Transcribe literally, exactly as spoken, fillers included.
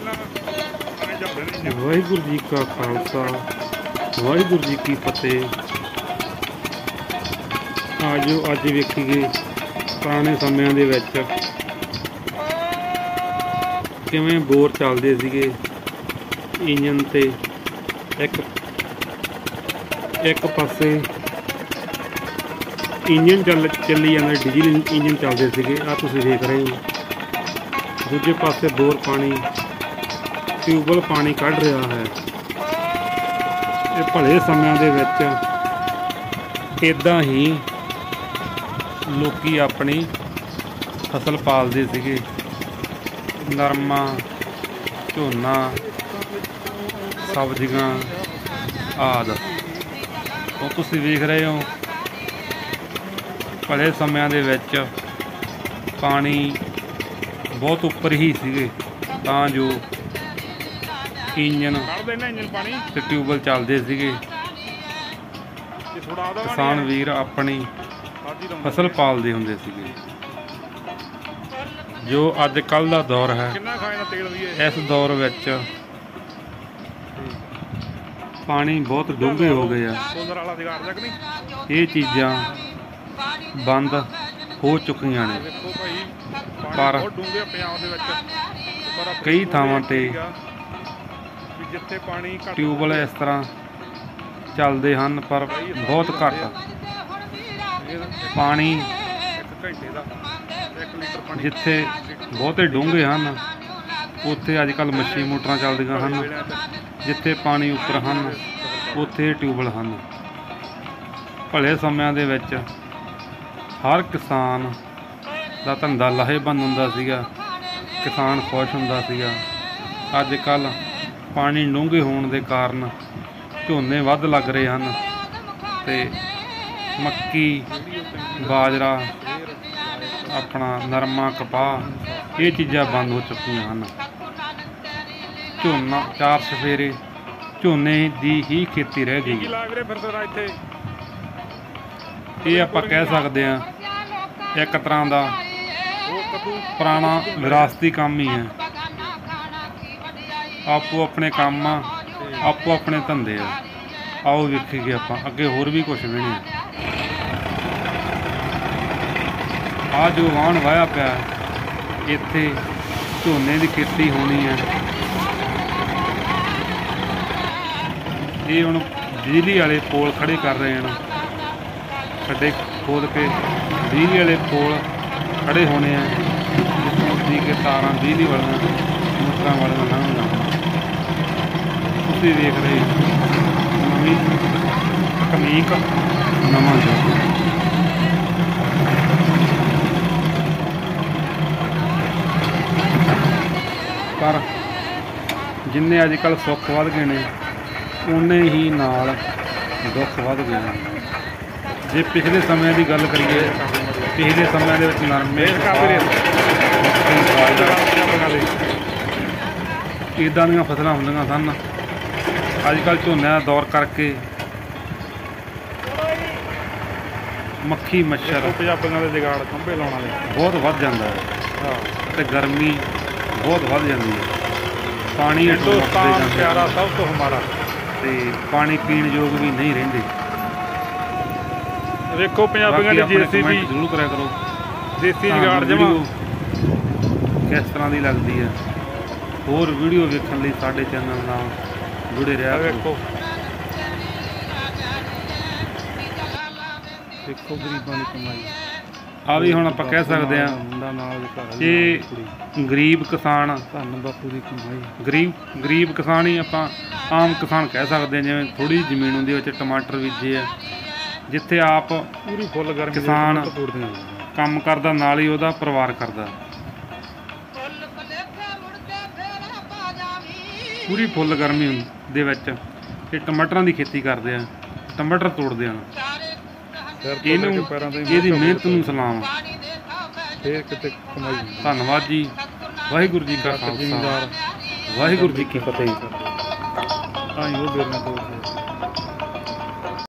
वाहिगुरू जी का खालसा वाहिगुरू जी की फतेह। आजो अज वेखीए पुराने समय दे विच किवें बोर चलदे सीगे इंजन ते एक एक पासे इंजन चल चली जांदा डीजल इंजन चलदे सीगे। आ तुसीं देख रहे हो दूजे पासे बोर पानी ट्यूबवैल पानी कढ़ रहा है। ये भले समय दे विच इदां ही लोकी अपनी फसल पालदे सीगे नरमा झोना सब्जियां आदि। वो तुसीं वेख रहे हो भले समय दे विच पानी बहुत उपर ही सीगे तां जो इंजन ते ट्यूबवैल चलदे सीगे। किसान वीर अपनी फसल पालदे हुंदे सीगे। जो अज कल दा दौर है इस दौर विच पानी बहुत डूंघे हो गए आ। ये चीज़ां बंद हो चुकियां ने पर कई थावां ते ट्यूबवैल इस तरह चलते हैं पर बहुत घट पानी जिथे बहुते डूंघे हैं उत्थे अजकल मच्छी मोटरां चलदियां हैं। जिथे पानी उपर हैं उत्थे ट्यूबवैल हैं। भले समय दे विच हर किसान दा धंधा लाहेबंद हुंदा सीगा, किसान खुश हुंदा सीगा। अजकल पानी डूंघे होने के कारण झोने वध लग रहे हैं ते मक्की बाजरा अपना नरमा कपाह ये चीज़ां बंद हो चुकियां हैं। झोना चार सफेरे झोने की ही खेती रह गई। ये आपां कह सकते हैं एक तरह का पुराना विरासती काम ही है। आपो अपने काम आ आपो अपने धंधे आ। आओ वेखीए आपां अगे होर भी कुछ भी नहीं। आ जो वाहन वाया पिया इत्थे झोने की खेती होनी है। ये हुण बिजली वाले पोल खड़े कर रहे हैं। खड्डे खोद के बिजली वाले पोल खड़े होने हैं जिसों दी के तारां बिजली वालियां मोटरां वालियां लंघ तुसीं वेख रहे नवीं तकनीक नवां युग। पर जिन्ने अजकल सुख वध गए ने उन्ने ही नाल दुख वध गए हैं। जे पिछले समय की गल करिए पिछले समय के नरमे इदां दी फसलां हुंदियां सन। अजकल झोने का दौर करके मक्खी मच्छर बहुत वध जाता है ते गर्मी बहुत वध जाती है। पानी प्यारा सब तो हमारा ते पानी पीण योग भी नहीं रहिंदे। देखो पंजाबियों की जेसीबी जरूर करा करो देसी जुगाड़ जमा किस तरह की लगती है। होर वीडियो देखने लिए साडे चैनल नाल जुड़े रहा करो। देखो गरीबां दी कमाई आ भी हुण आपां कह सकते हैं कि गरीब किसान धन बापू की कमाई। गरीब गरीब किसान ही आपां आम किसान कह सकते हैं। जिवें थोड़ी जमीन उहदे विच टमाटर बीजे है जिथे आप पूरी फुल गर्मी किसान काम करदा नाल ही उहदा परिवार करदा पूरी फुल गर्मी दे विच ये टमाटरां दी खेती करदे आ। टमाटर तोड़दे आ। ਇਹਦੀ ਮਿਹਨਤ ਨੂੰ ਸਲਾਮ। ਧੰਨਵਾਦ ਜੀ। ਵਾਹਿਗੁਰੂ ਜੀ ਕਾ ਖਾਲਸਾ ਵਾਹਿਗੁਰੂ ਜੀ ਕੀ ਫਤਿਹ।